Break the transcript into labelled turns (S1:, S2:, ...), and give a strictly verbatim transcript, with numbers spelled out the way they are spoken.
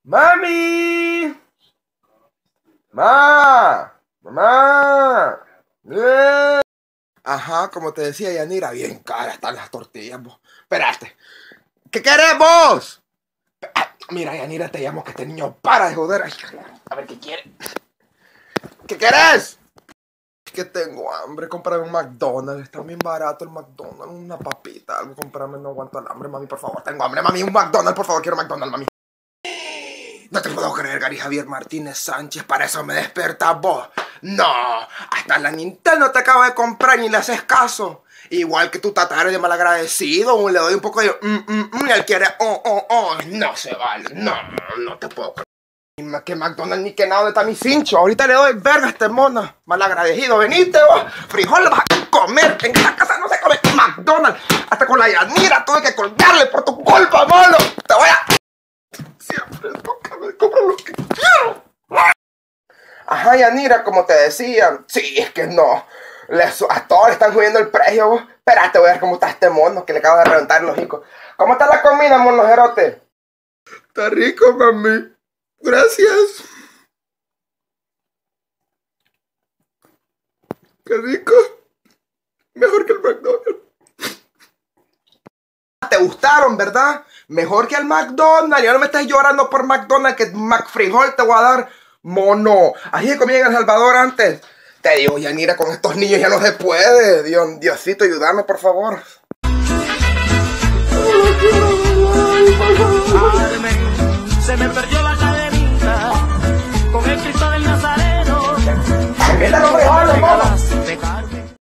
S1: ¡Mami! ¡Ma! ¡Mamá! ¡Eh! Ajá, como te decía Yanira, bien caras están las tortillas, vos. Espérate. ¿Qué querés vos? Ah, mira, Yanira, te llamo que este niño para de joder. Ay, a ver qué quiere. ¿Qué querés? Es que tengo hambre. Cómprame un McDonald's. Está bien barato el McDonald's. Una papita, algo. Cómprame, no aguanto el hambre, mami, por favor. Tengo hambre, mami. Un McDonald's, por favor. Quiero McDonald's, mami. No te puedo creer, Gary Javier Martínez Sánchez. Para eso me despertas vos. No, hasta la Nintendo te acabo de comprar y le haces caso. Igual que tu tataro de malagradecido. Le doy un poco de mm, mm, mm, y él quiere oh, oh, oh. No se vale. No, no te puedo creer. Que McDonald's ni que nada, ¿dónde está mi cincho? Ahorita le doy verga a este mono. Malagradecido. Venite vos. Frijol vas a comer. En esta casa no se come McDonald's. Hasta con la Yanira tuve que colgarle por tu culpa, mono. Te voy a... Siempre toca, me compro lo que quiero. Ajá, Yanira, como te decía. Sí, es que no. Les, a todos le están subiendo el precio, vos. Espérate, voy a ver cómo está este mono que le acabo de reventar el hocico. ¿Cómo está la comida, monojerote? Está rico, mami. Gracias. Qué rico. Mejor que el McDonald's. ¿Te gustaron, verdad? Mejor que el McDonald's. Ya no me estás llorando por McDonald's, que McFrijol te voy a dar, mono. Así que comía en El Salvador antes. Te digo, Yanira, con estos niños ya no se puede. Dios, Diosito, ayúdame, por favor.
S2: Se me perdió la cadenita con el Cristo del Nazareno.
S1: ¡Mira los frijoles, mono!